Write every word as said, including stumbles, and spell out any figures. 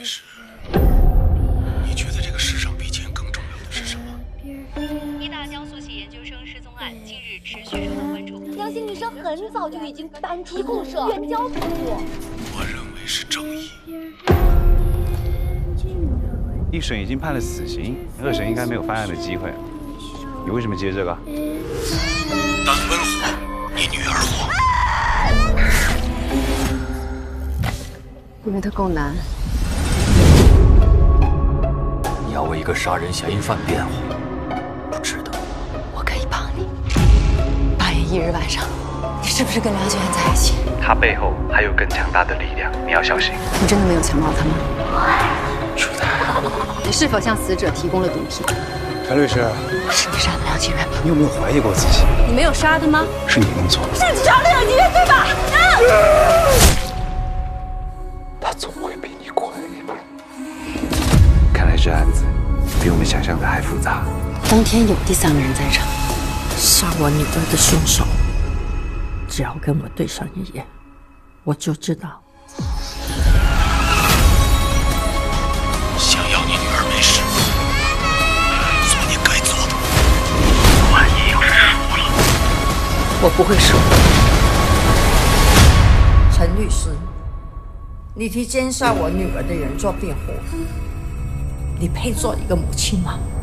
是，你觉得这个世上比钱更重要的是什么？ 一大江苏系研究生失踪案近日持续受到关注。 良心女生很早就已经单提共社，远交不误。 我认为是正义。 一审已经判了死刑，二审应该没有翻案的机会。你为什么接这个？ 单温火，你女儿火。 因为他够难。 你要为一个杀人嫌疑犯辩护，不值得。 我可以帮你。八月一日晚上，你是不是跟梁学员在一起？ 他背后还有更强大的力量，你要小心。 你真的没有强暴他吗？ 初代， 你是否向死者提供了毒品？ 陈律师， 是你杀的梁景元吗？ 你有没有怀疑过自己？ 你没有杀他吗？ 是你弄错了。 是杀了梁景元对吧？ 他总会比你快。看来这案子比我们想象的还复杂。 当天有第三个人在场， 杀我女儿的凶手，只要跟我对上一眼，我就知道。 想要你女儿没事，做你该做的。万一要是输了， 我不会输。陈律师，你替奸杀我女儿的人做辩护，你配做一个母亲吗？